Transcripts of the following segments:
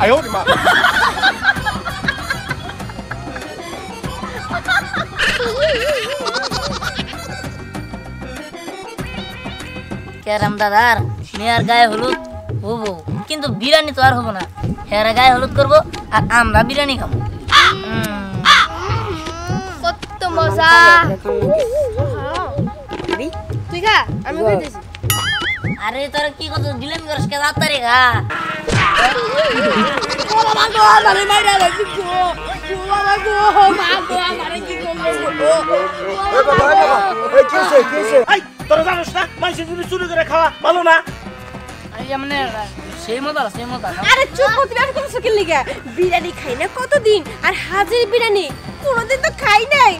哎呦我的妈！ কেরাম দাদার মেয়ের গায়ে হলুদ হবো কিন্তু বিরিয়ানি তো আর হবো না হেরা গায়ে হলুদ করবো আর আমরা বিরিয়ানি খাবো কত মজা তুই খা আমি খাইতেছি আরে তোর কি কত দিলেন করস কে তাড়াতাড়ি খা তোরা জানোস না মানুষের যদি চুরি করে খাওয়া ভালো না সেই মজা আরে চুপ করতে আর কোন সকিল লিগা বিরিয়ানি খাই না কতদিন আর হাজির বিরিয়ানি কোনদিন তো খাই নাই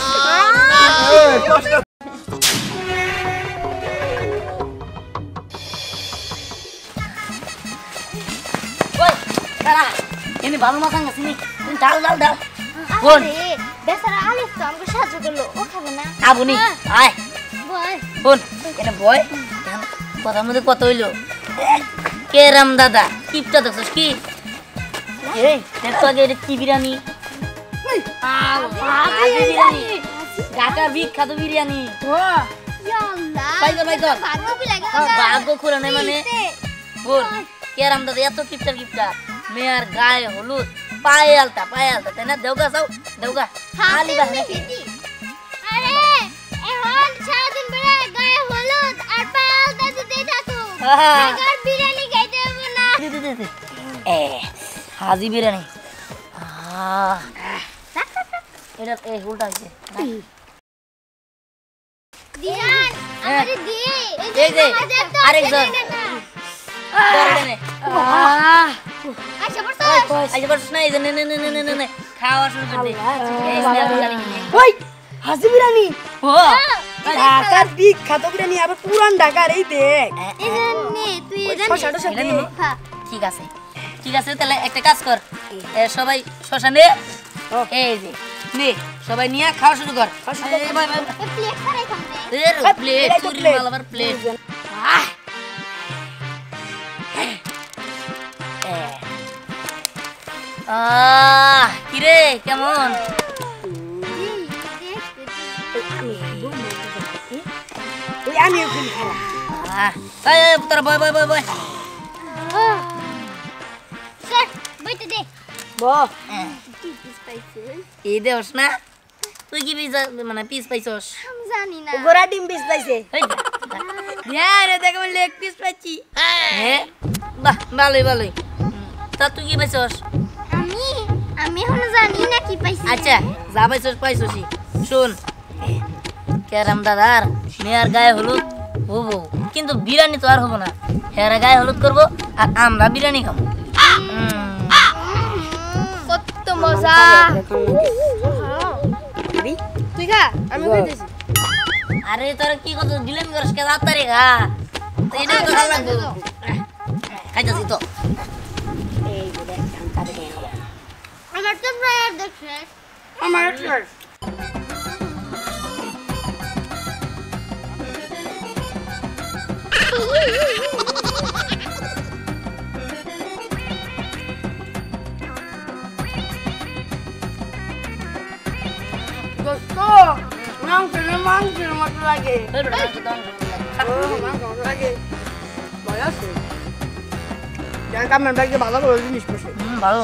ওই দাঁড়া এনে ভালো মাথাং আছে নি তুমি ডাল কোন বেচারা আলিফ তো আমাকে সাহায্য করলো ও খাবে না আবুনি আয় বল কোন এনে বয় কথার মধ্যে কত হইলো কেরাম দাদা কিপটা দেখছস কি এই দেখো আগে এটা কি বিরিয়ানি বিরিয়ানি ঢাকার বিখ্যাত বিরিয়ানি ভাগ্য খুলে নেই মানে বল কেরাম দাদা এত কিপটা মেয়ার গায়ে হলুদ পায়ে আলতা তাই না দেওগা যাও দেওগা আলি বাহিনী আরে এখন সারাদিন বেলা গায়ে হলুদ আর পায়ে আলতা দিতেই থাকো আর বিরিয়ানি খাইতে হবে না এ হাজি বিরিয়ানি এটা এই উল্টা হইছে দিয়ান আমারে দি এই যে আরেকজন দরনে আচ্ছা আইজা বস না এই যে নে খাওয়া শুরু করে দে এই ওই হাজি বিরিয়ানি ও ঢাকার বিখ্যাত বিরিয়ানি আবার পুরান ঢাকার এই দেখ নে তুই শশাটা সাথে ঠিক আছে তাহলে একটা কাজ কর সবাই শশা নে এই যে নে সবাই নিয়ে খাওয়া শুরু কর এই ভাই প্লেট করে খাবে এর প্লেট চুরি মালাবার প্লেট কিরে কেমন আমি ওখানে তোরা বয় স্যার বইতে দে এই দেওস না তুই কি মানে পিস পাইছস আমি জানি না গোরা ডিম পিস পাইছে দেখ আমি লেগ পিস পাইছি হ্যাঁ বাহ ভালোই তা তুই কি পাইছস আমি এখন জানি না কি পাইছি আচ্ছা যা পাইছসই শোন কেরাম দাদার মেয়ার গায়ে হলুদ হবো কিন্তু বিরিয়ানি তো আর হবো না হেরা গায়ে হলুদ করবো আর আমরা বিরিয়ানি খাবো কত মজা তুই খা আমি খাইতেছি আরে তোর কি কত দিলেন করস কে তাড়াতাড়ি খা এটা তো ভালো লাগবে খাইতেছি তো আমার তো প্রায় দেখছে আমার মাংসের মতো লাগে ভালো করে জিনিস ভালো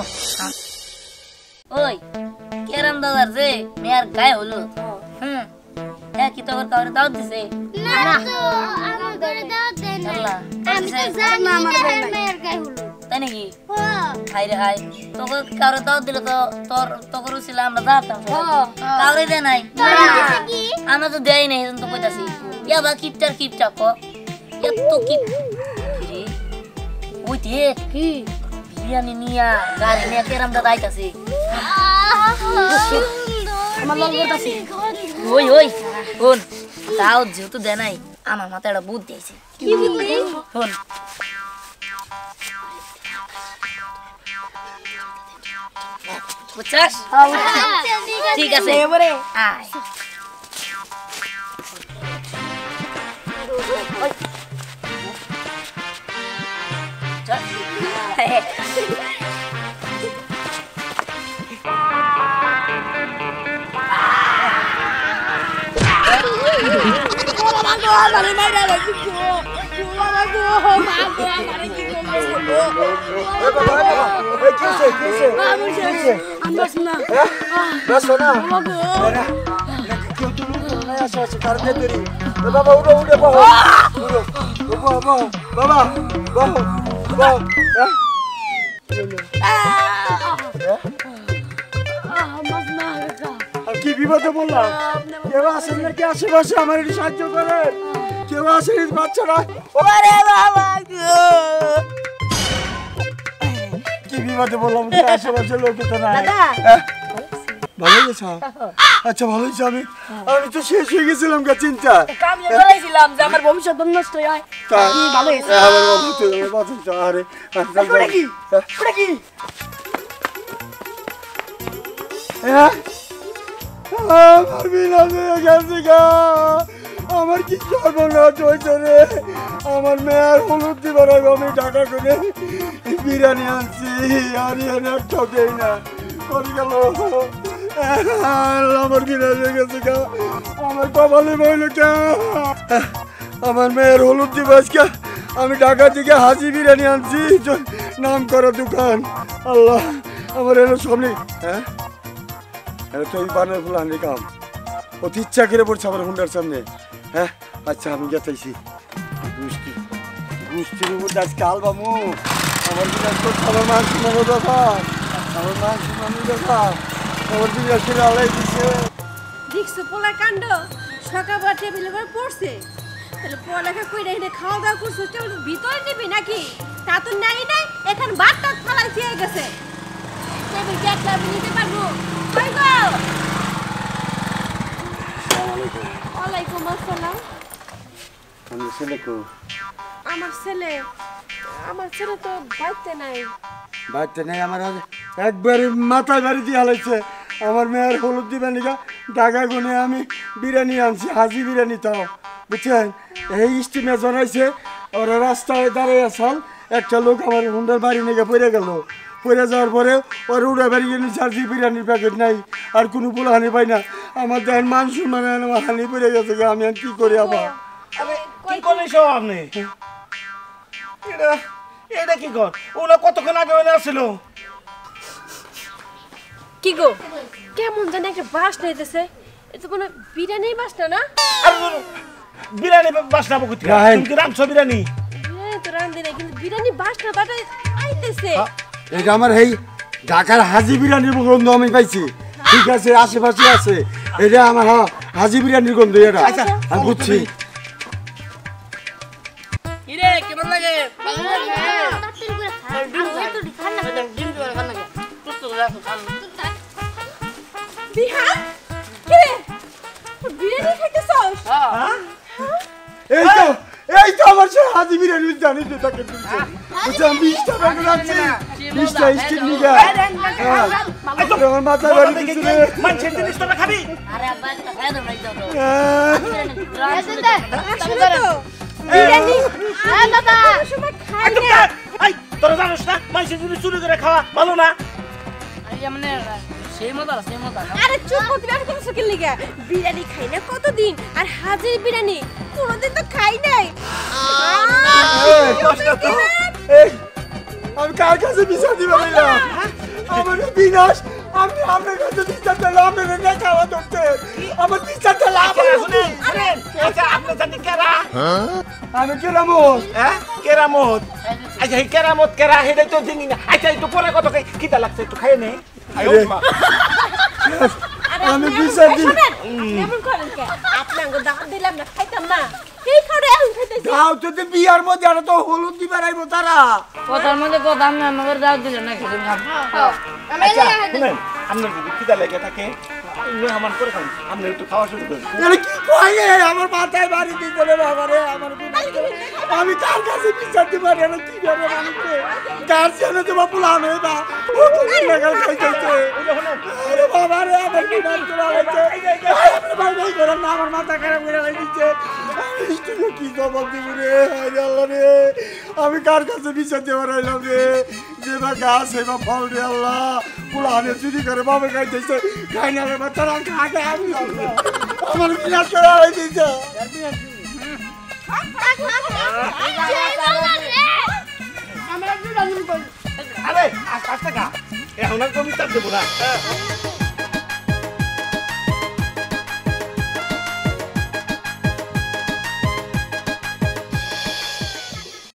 ওই কেরাম দাদার যে মেয়ার গায়ে হলুদ কি তোর কাউরে দাওয়াত দিছে না তো আমার ঘরে দাওয়াত দেন না আল্লাহ আমি তো জানি না আমার মেয়ের গায়ে হলুদ তাই নাকি হ্যাঁ হাই রে হাই তোকে কাউরে দাওয়াত দিলে তো তোর ছিল আমরা দাওয়াতাম কাউরে দে নাই কি আমরা তো দেই নাই তো কইতাছি ইয়া বা কিপটা কো এত কিপ রে ওই দেখ কি বিরিয়ানি নিয়া গাড়ি নিয়া কেরাম দাদা আইতাছে আমার লং করতাছি ওই কোন তাও যেহেতু দে নাই আমার মাথায় একটা বুদ্ধি আছে কি বুদ্ধি কোন বুঝছস ঠিক আছে এবারে আয় বাবা উঠো উঠে বাবা বাবা বাবা কি বিপদে বললাম কেউ আসেন নাকি আশেপাশে আমার একটু সাহায্য করে কেউ আসেনি বাচ্চারা কি বিপদে বললাম আশেপাশে লোক তো না ভালো গেছে আচ্ছা ভালো হয়েছে আমি তো শেষ হয়ে গেছিলাম চিন্তা আমি বলেছিলাম যে আমার ভবিষ্যৎ নষ্ট হয় ভালো হয়েছে আমার কি সর্বনাশ হয়েছে রে আমার মেয়ের হলুদ দিবার আগে আমি টাকা করে বিরিয়ানি আনছি আর একটাও দেই না করে গেল আমার বিরিয়ানি হয়ে গেছে গা আমার কপালে বইল কে আমার মেয়ের হলুদ দিবস কে আমি ঢাকা থেকে হাজি বিরিয়ানি আনছি নাম করা দোকান আল্লাহ আমার এলো সামনে হ্যাঁ এটা তো এই বানের ফুল আনলি কাম অতি ইচ্ছা করে পড়ছে আমার হুন্ডার সামনে হ্যাঁ আচ্ছা আমি গেতেছি গুষ্টির উপর আজকে আলবামু আমার বিরাজ করছে আমার মান শুনানো কথা আমার মান শুনানো কথা আমার বিরাজ করে আলাই দিছে দেখছো পোলা কাণ্ড সকালবেলা টেবিলের উপর পড়ছে তাহলে পড়ালেখা কইরা এনে খাওয়া দাওয়া করছো চল ভিতরে নিবি নাকি তা তো নাই এখন ভাত টাত ফালাই দিয়ে গেছে টেবিল কি একলা আমি নিতে পারবো কই গো ওয়ালাইকুম আসসালাম আমি ছেলে কো আমার ছেলে তো বাড়িতে নাই বাচ্চা নেই আমার একবার মাথায় বাড়ি দিয়ে হালাইছে আমার মেয়ের হলুদ দিবেন ঢাকা গুনে আমি বিরিয়ানি আনছি হাজি বিরিয়ানি তাও বুঝছেন এই স্টিমে জানাইছে ওরা রাস্তায় দাঁড়িয়ে আসাল একটা লোক আমার হুন্ডার বাড়ি নিয়ে পড়ে গেল পড়ে যাওয়ার পরে ওর উড়ে বাড়ি গেলে হাজি বিরিয়ানির প্যাকেট নাই আর কোনো পোলা হানি পাই না আমার দেখেন মান সম্মান আমার হানি পড়ে গেছে আমি আর কি করি আবার কি করিস আপনি এটা কি কর ওরা কতক্ষণ আগে আসছিল কি গো কেমন জানি একটা বাস নিতেছে এটা কোনো বিরিয়ানি বাস না আর বিরিয়ানি বাসনা বকুতি তুমি কি রামছো বিরিয়ানি তো রান্ধি না কিন্তু বিরিয়ানি বাস না বাটা আইতেছে এটা আমার এই ঢাকার হাজি বিরিয়ানির গন্ধ আমি পাইছি ঠিক আছে আশেপাশে আছে এটা আমার হাজি বিরিয়ানির গন্ধ এটা আমি বুঝছি কিরে কেমন লাগে ভালো লাগে তাড়াতাড়ি করে খা আর তো ঠান্ডা ডিম করে খান লাগে তুই তো রাখো খান বিহান কে বিরিয়ানি খাইতেছস হ্যাঁ এই তো আমার সে হাজি বিরিয়ানি জানি তো তাকে দিচ্ছে বুঝছি আমি 20 টাকা করে আনছি 20 টা স্টিক নিগা আমার মাথা বাড়ি দিচ্ছে মানুষের জিনিস তোরা খাবি আরে আব্বা এটা খাই দাও নাই দাও বিরিয়ানি হ্যাঁ দাদা সময় খাই না এই তোরা জানিস না মানুষের জিনিস চুরি করে খাওয়া ভালো না আরে মানে সেই মজা আরে চুপ করতে আর কোন সকিল লিগা বিরিয়ানি খাই না কতদিন আর হাজির বিরিয়ানি কোনদিন তো খাই নাই এই আমি কার কাছে বিচার দিব না আমার বিনাশ আমি আপনার কাছে বিচার দিলাম আপনার না খাওয়া ধরতে আমার বিচারটা লাভ শুনেন আচ্ছা আপনি জানেন কেরা আমি কেরামত হ্যাঁ কেরামত আচ্ছা এই কেরামত কেরা হেডে তো জানি না আচ্ছা একটু পরে কত খিদা লাগছে একটু খাইয়ে নে আমি বিচার দিই কেমন করেন কে আপনাকে দাওয়াত দিলাম না খাইতাম না এই খাওয়া এখন খাইতেছি দাও তো বিয়ার মধ্যে আর তো হলুদ দিবার আইবো তারা কথার মধ্যে কথা আমি আমাকে দাও দিলে না খেতে আচ্ছা শুনেন আপনার যদি খিদা লেগে থাকে মেহমান করে খান আপনি একটু খাওয়া শুরু করেন আরে কি কয় আমার মাথায় বাড়ি দিতে রে বাবা রে আমার আমি কার কাছে বিচার দিব রে কি করে মানুষকে কার জানে তো বাপু লামে না ও তুমি লাগা খাইতেছে আরে বাবা রে আমার কি নাম করা হয়েছে আরে ভাই ভাই করে না আমার মাথা খারাপ করে দিচ্ছে কি জবাব দিব রে আরে আল্লাহ রে আমি কার কাছে বিচার দেব রাইলাম রে যেবা গাছ সেবা ফল রে আল্লাহ পুলানে চুরি করে বাবা খাইতেছে খাই না রে বাচ্চারা খাগে আমি আমার বিনাশ করে আইতেছে আরে আস্তে আস্তে খা এখন আর কমি চাপ দেবো না